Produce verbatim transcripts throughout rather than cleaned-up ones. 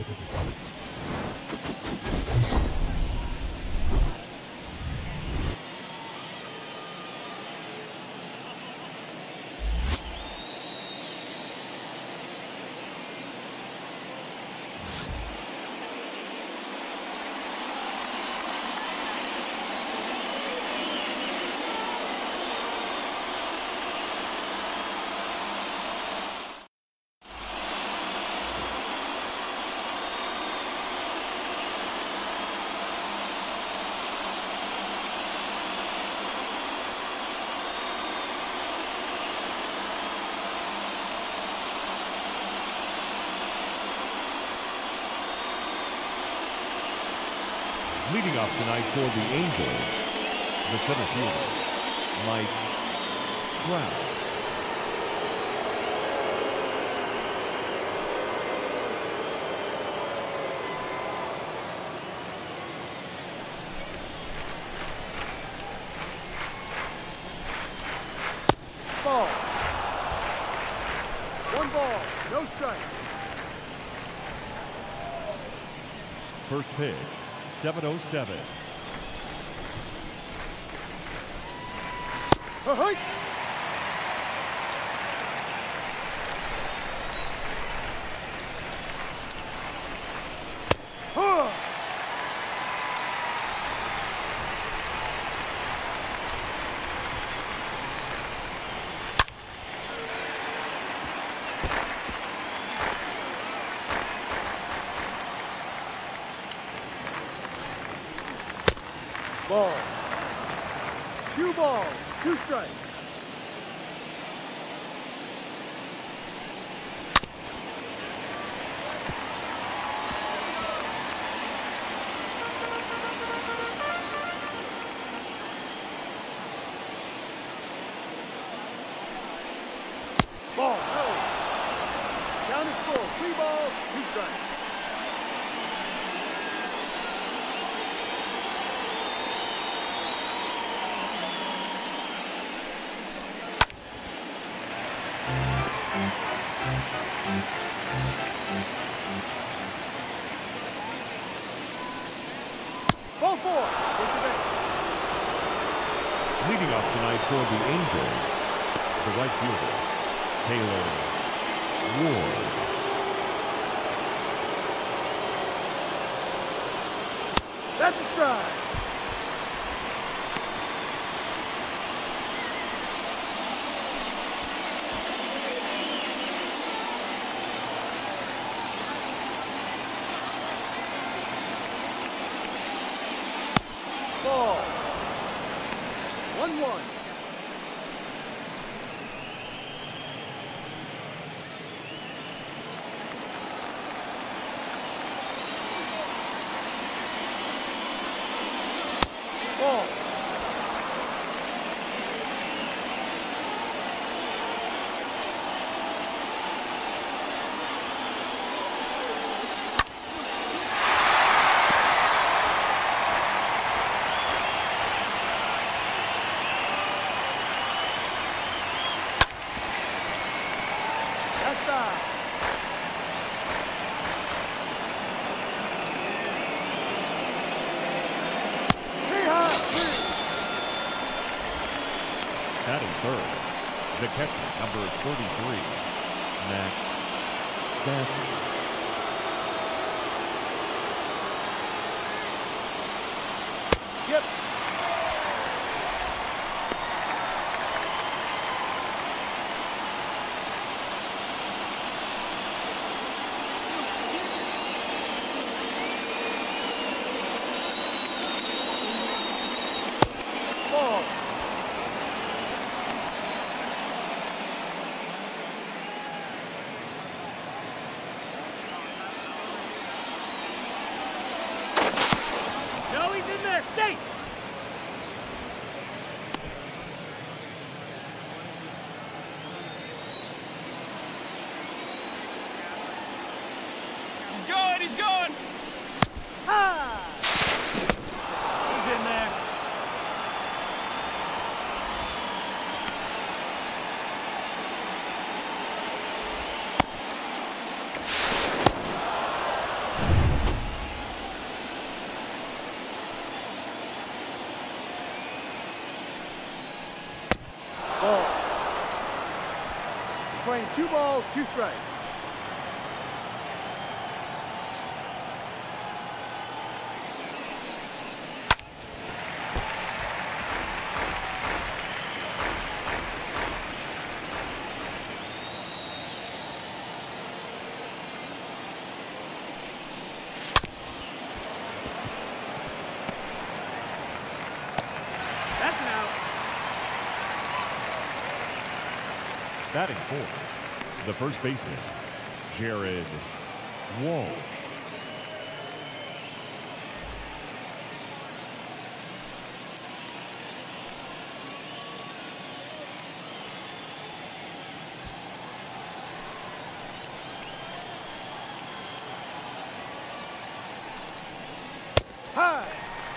Leading off tonight for the Angels, the center fielder, Mike Trout. Ball. One ball, no strike. First pitch, seven oh seven. Uh-huh. Huh. Ball. Two balls, two strikes. Ball, no. Down to score, three balls, two strikes. Ball four. Leading off tonight for the Angels, the right fielder, Taylor Ward. That's a strike. Ball. One one. Ball. That's that. Three high, three. Batting third, the catcher, number thirty-three, Matt Stassi. Yep. Ball. No, he's in there. Safe. He's going, he's going! Ah. He's in there. Playing two balls, two strikes. Batting fourth, the first baseman, Jared Walsh. High.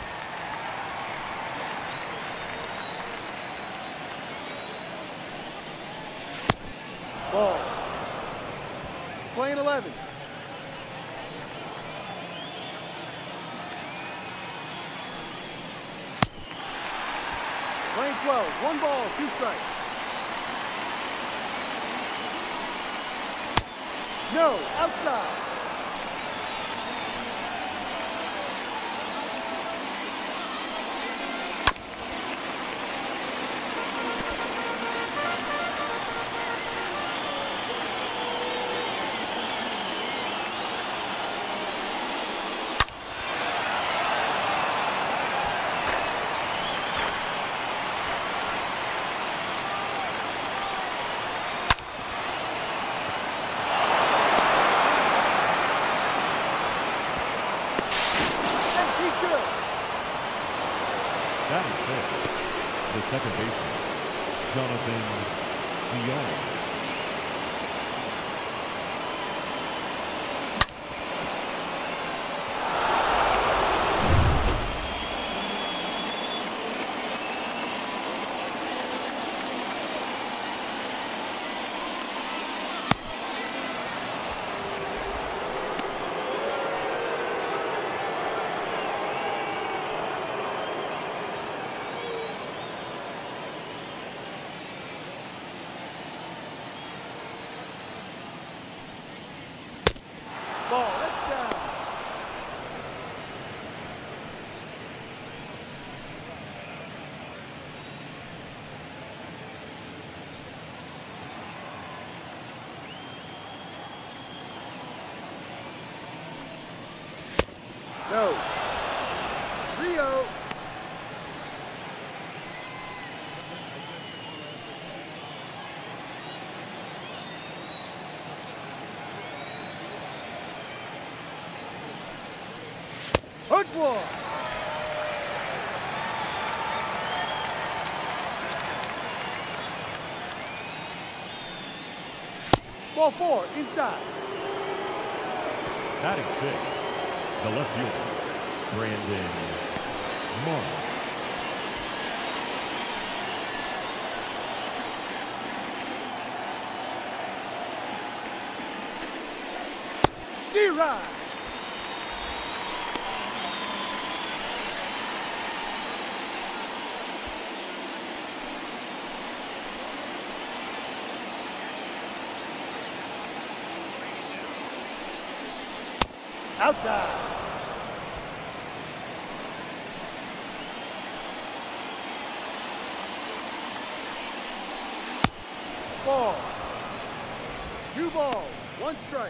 Ball. Playing eleven. Playing twelve. One ball, two strikes. No, outside. That is fifth, the second baseman, Jonathan Leon. Ball, that's down. No. Rio. Hook one. Ball four, inside. Batting sixth, the left fielder, Brandon Marsh. D-Ride. Outside. Ball. Two balls, one strike.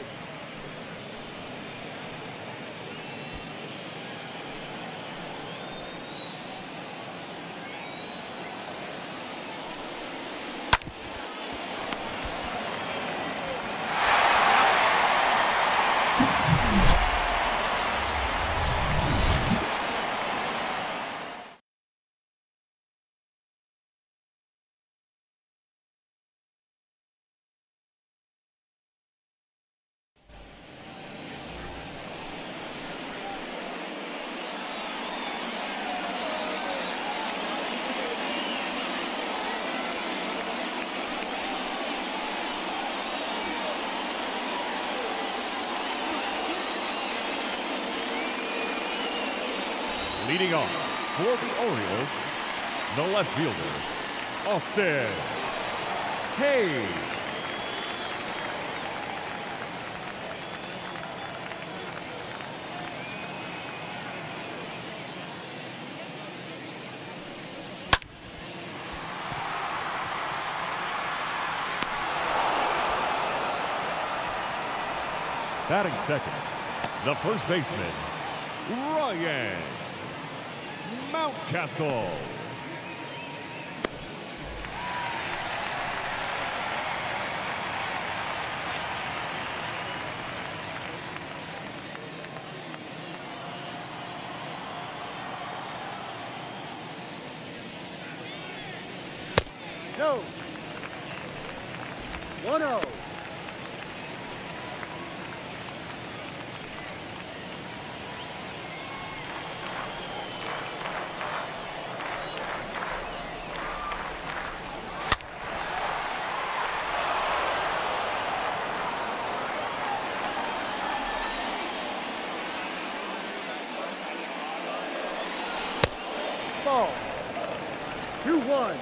Leading off for the Orioles, the left fielder, Austin Hayes. Batting second, the first baseman, Ryan Mountcastle. No. one oh. Ball. two one.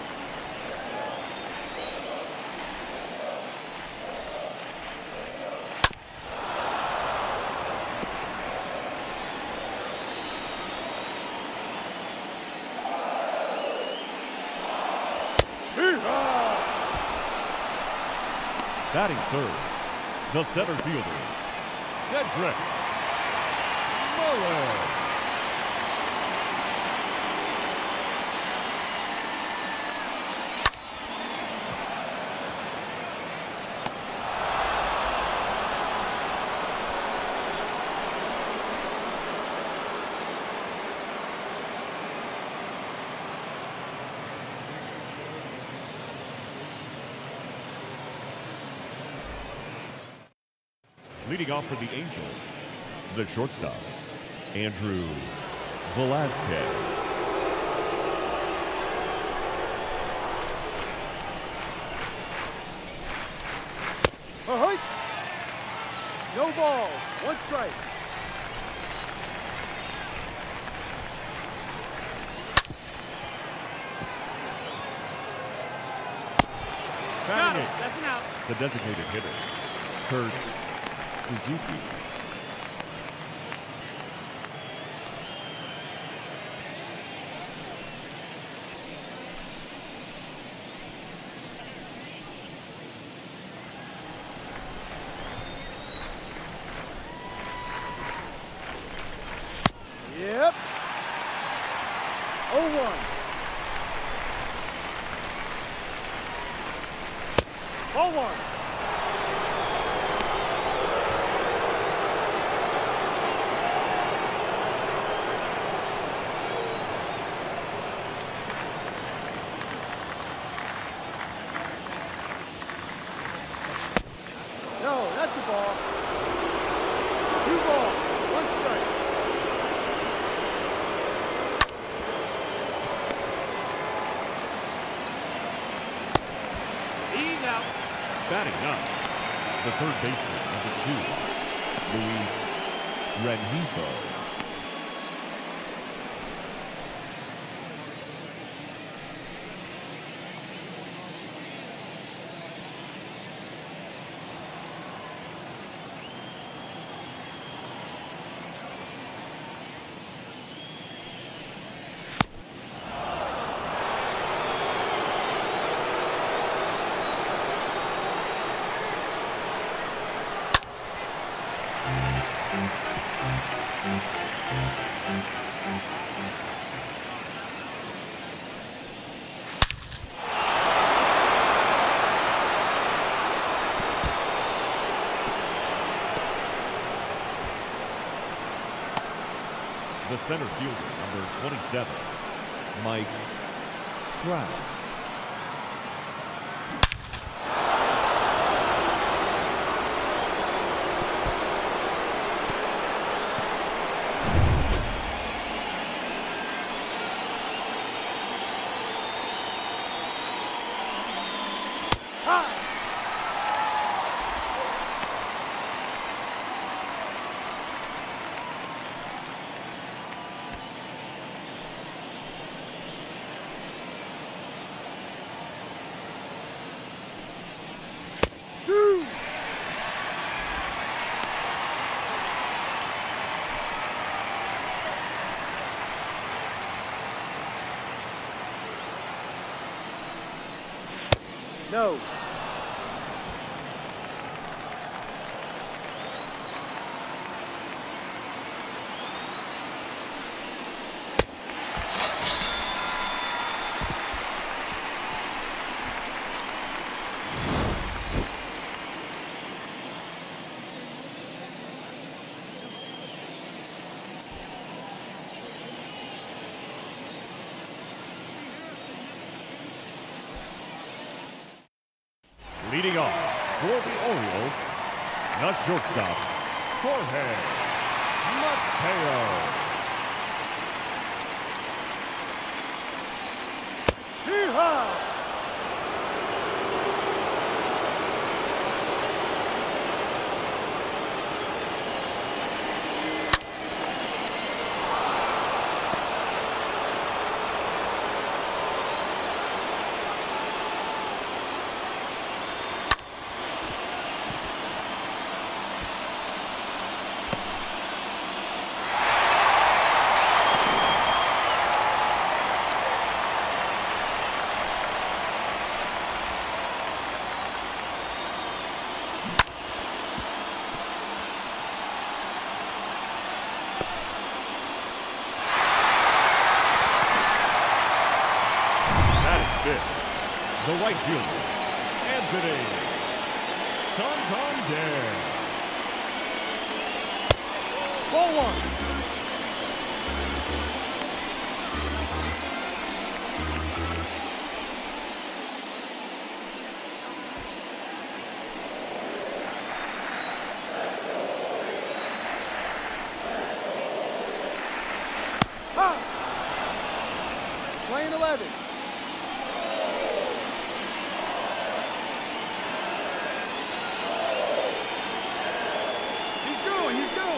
Batting third, the center fielder, Cedric Muller. Leading off for the Angels, the shortstop, Andrew Velazquez. Ahoy! No ball, one strike. Batting it, that's an out. The designated hitter, Kurt Suzuki. Yep. oh one. Ball one. No, that's a ball. Two balls, one strike. He's out. Batting up, the third baseman, number two, Luis Rengifo. The center fielder, number twenty-seven, Mike Trout. No. Leading off for the Orioles, the shortstop, Jorge Mateo. Yeehaw! The right fielder, Anthony Santander. Ball one. Ha! Playing eleven. He's going, he's going.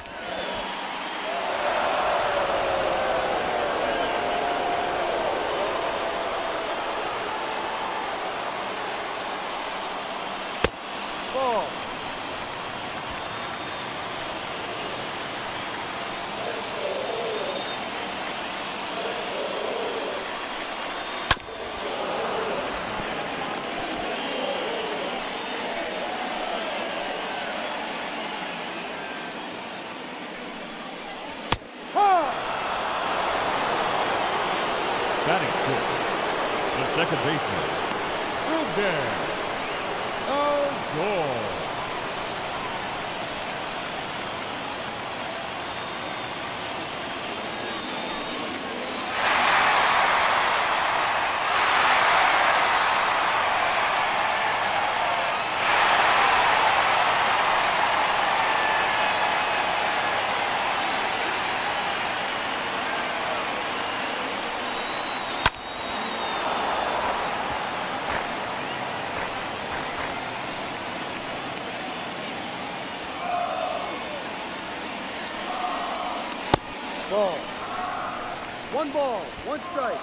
Ball. Batting sixth, the second baseman, Ruben Odor. Ball. One ball, one strike.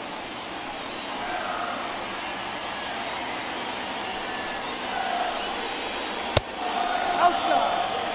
Outside.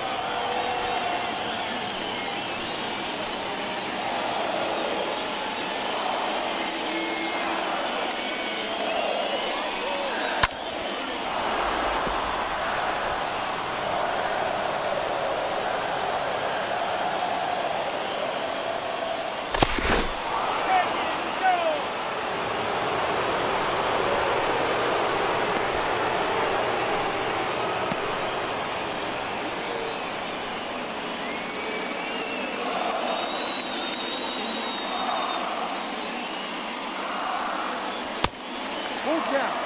Full count.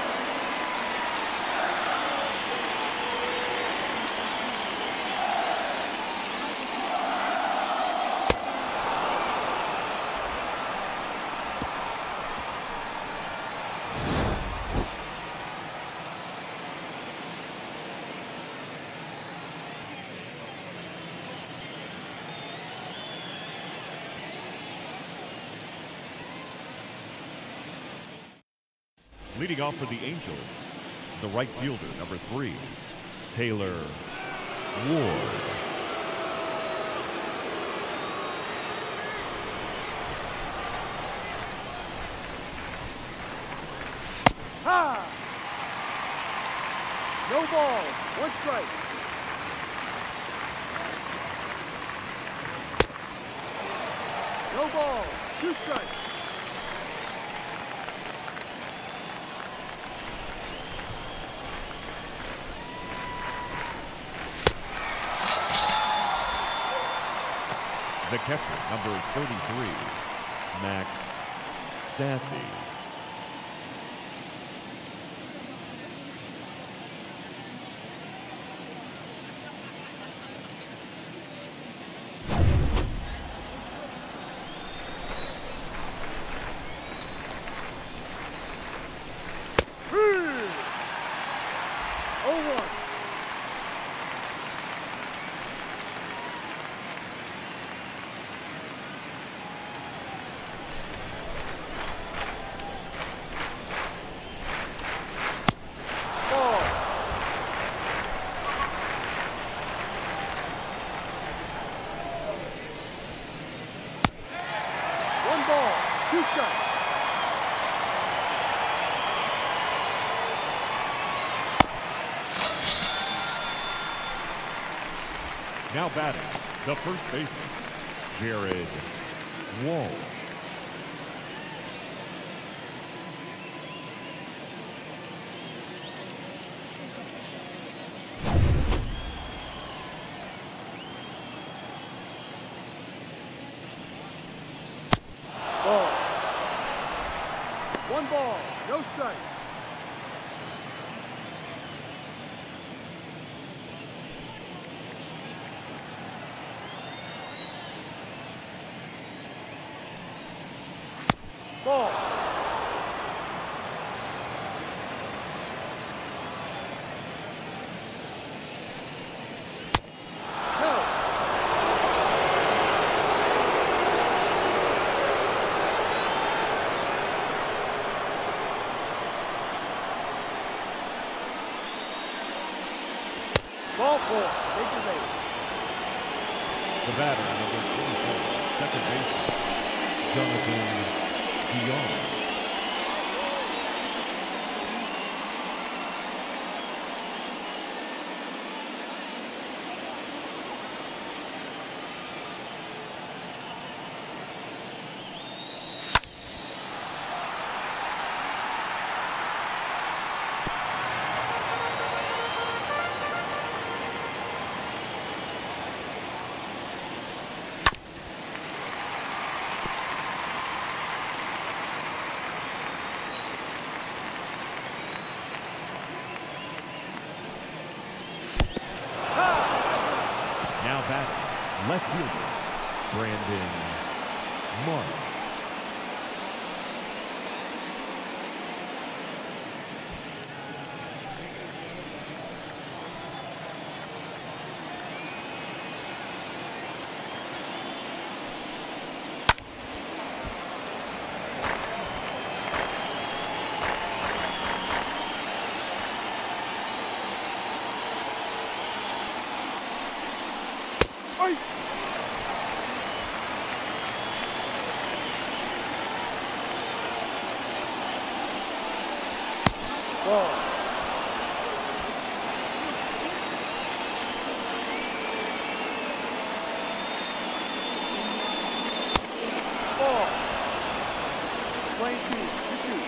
Leading off for the Angels, the right fielder, number three, Taylor Ward. Ha! No ball, one strike. No ball, two strikes. The catcher, number thirty-three, Max Stassi. Two strikes. Now batting, the first baseman, Jared Walsh. Ball. One ball, no strike. Ball. Help. Ball four. Take your base. The batter, number twenty-four, second baseman, Jonathan Dion. Now batting, left fielder, Brandon Marsh. Oi! Ball. Ball. Playing two, two, two.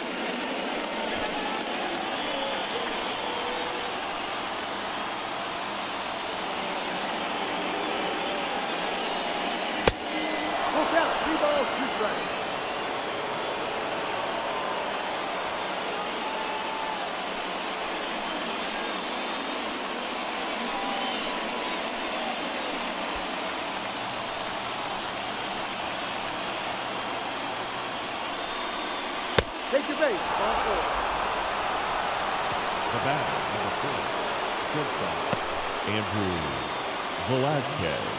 Look out, three balls, two strikes. Take your base, ball four. The batter, number four, shortstop, Andrew Velazquez.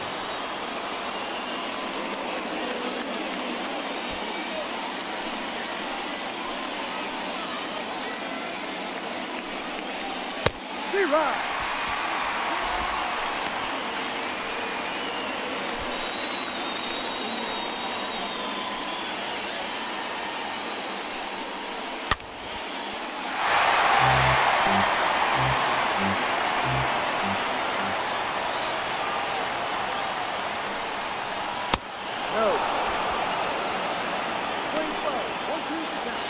Three runs. No. twenty-five. One, two, to count.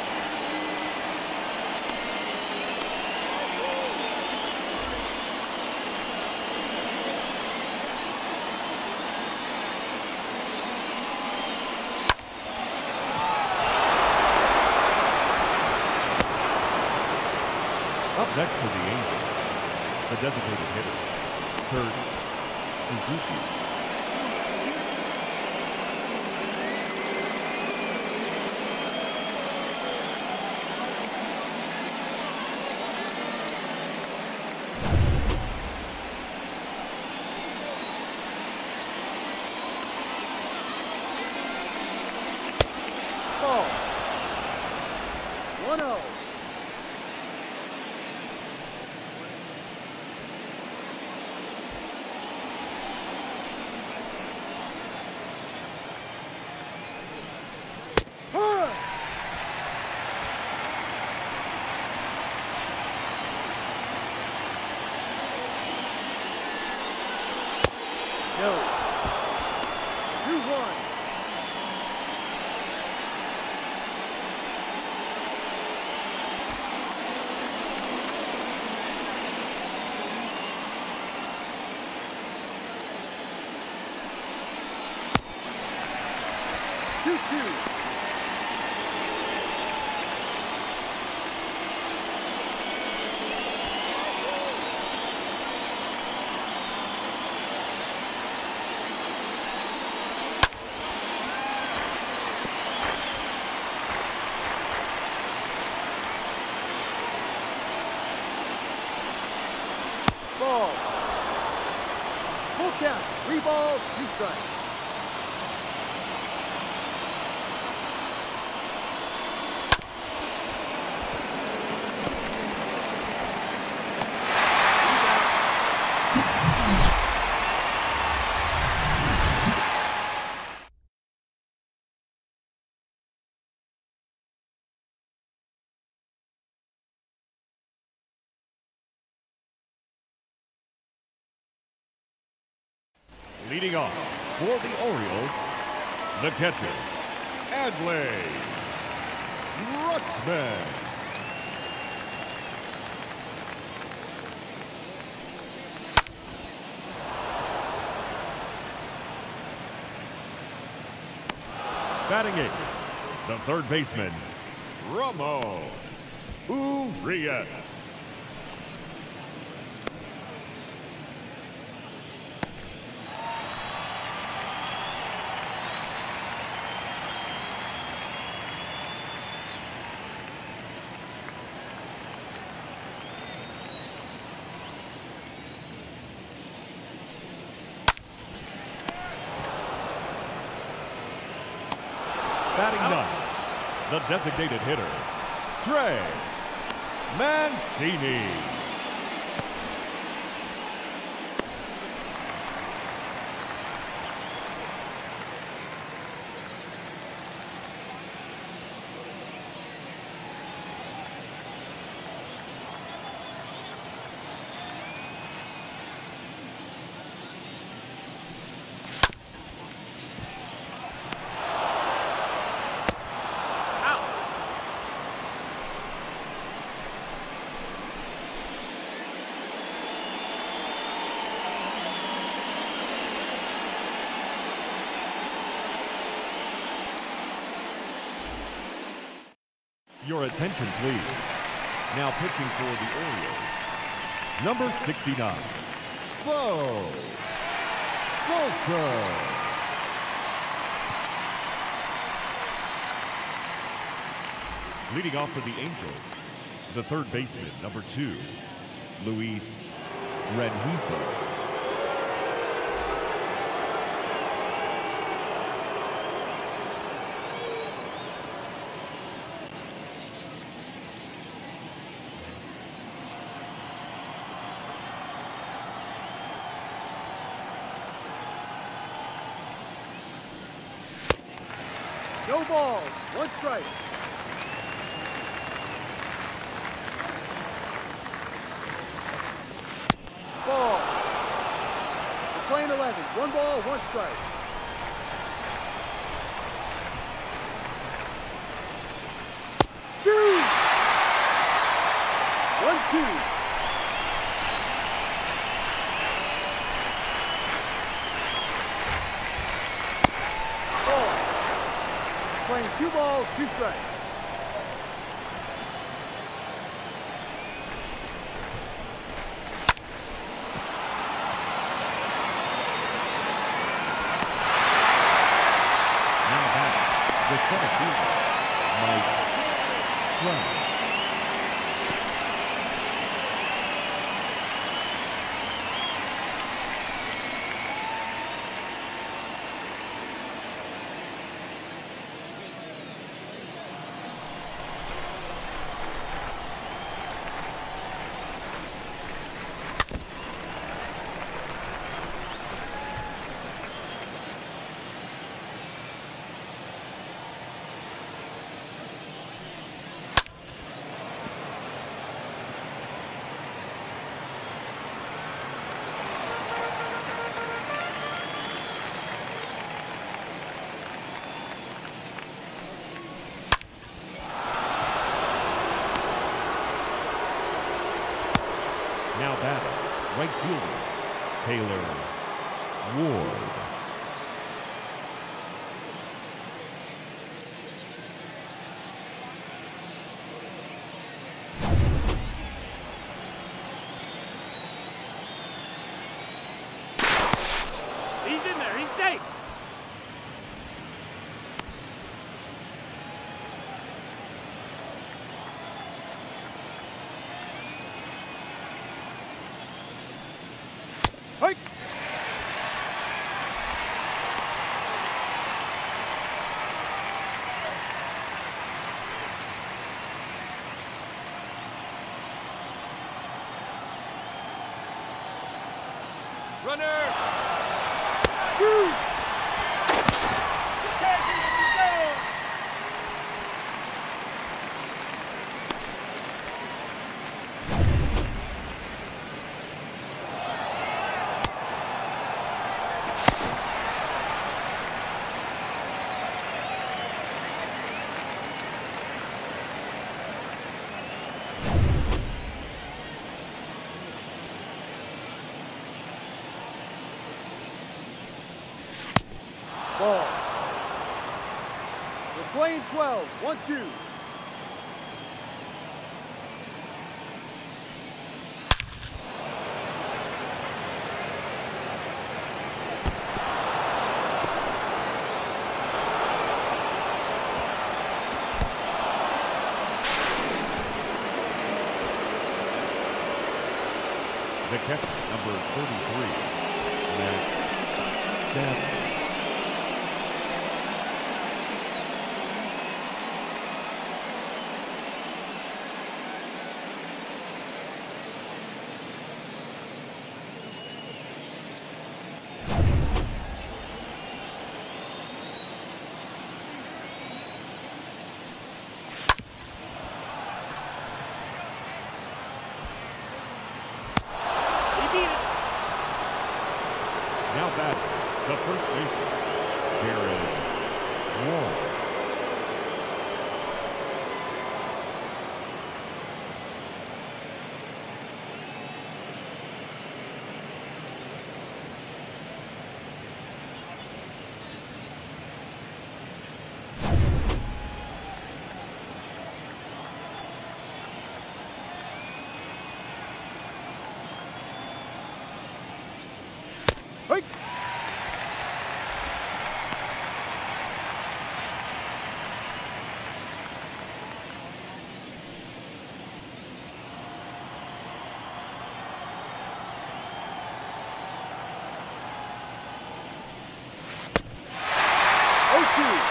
Up next for the Angels, the designated hitter, third, Suzuki. Ball. one oh. No. two one. two two. Ball. Full count. Three balls, two strikes. Leading off for the Orioles, the catcher, Adley Rutschman. Batting eighth, the third baseman, Ramon Urias. Batting ninth, the designated hitter, Trey Mancini. Your attention, please. Now pitching for the Orioles, number sixty-nine, Bo Salter. Leading off for the Angels, the third baseman, number two, Luis Rengifo. No balls, one strike. Ball. We're playing eleven. One ball, one strike. Two. One, two. Playing two balls, two strikes. Now back, the center fielder, Mike Trout. right fielder, Taylor Ward. He's in there. He's safe. Hey. Runner! Woo. Ball. We're playing twelve. One, two. The catcher, number thirty-three, Matt Stafford. Now batting, the first baseman, Jared Wall. Hey. oh two.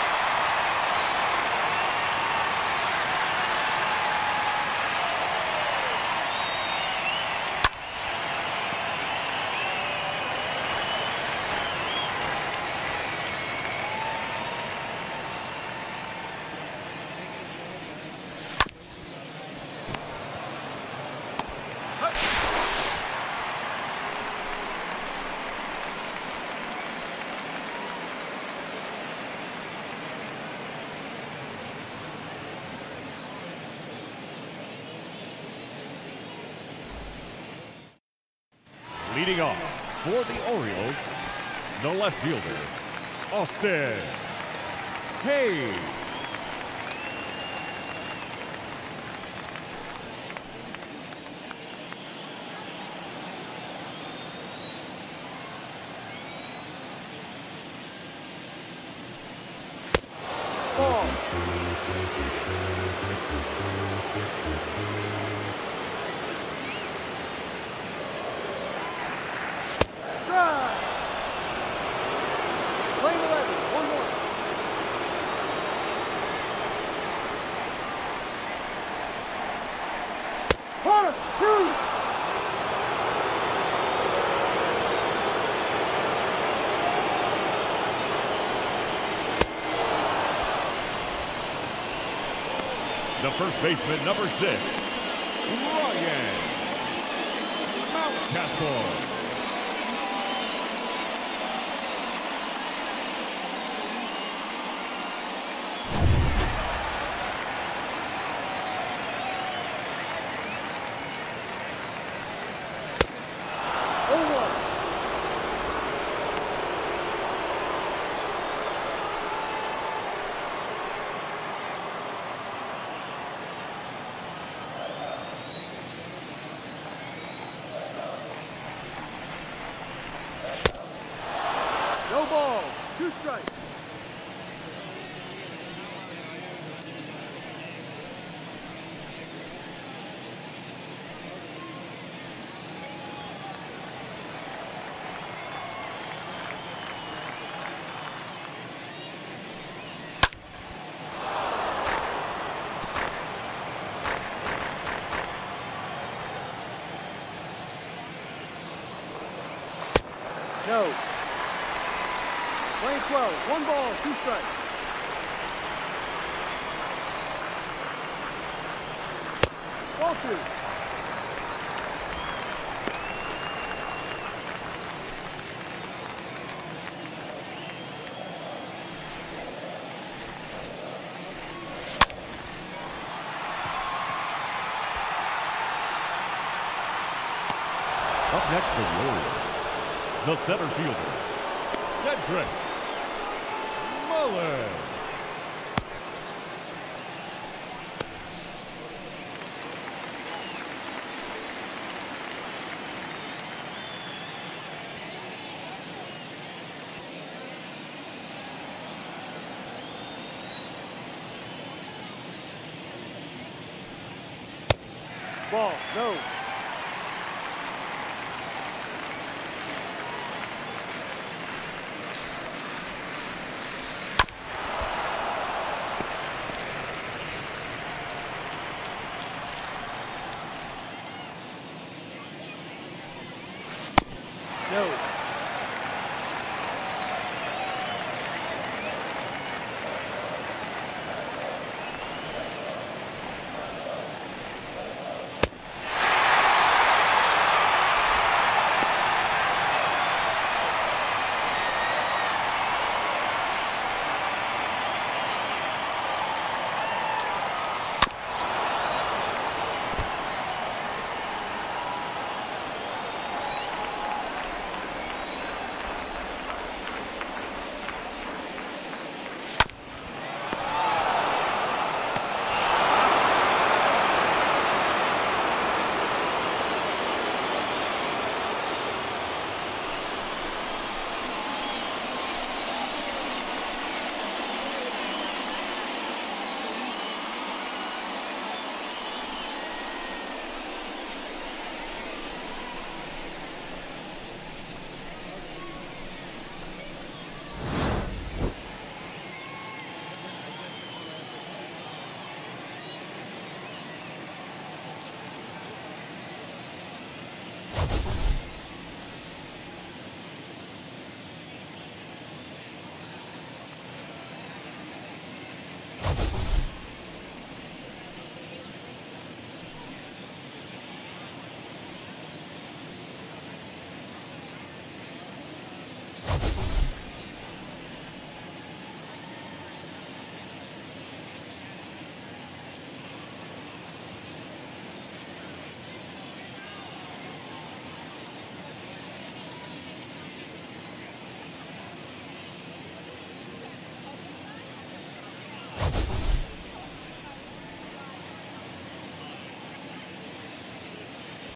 Leading off for the Orioles, the left fielder, Austin Hayes. Ball. Drive. Playing eleven. One more. Hunter. Two. The first baseman, number six, Ryan Mountcastle. No ball. Two strikes. No. Playing twelve. One ball, two strikes. Ball two. Up next for the Orioles, the center fielder, Cedric Mullins. Ball. No. No.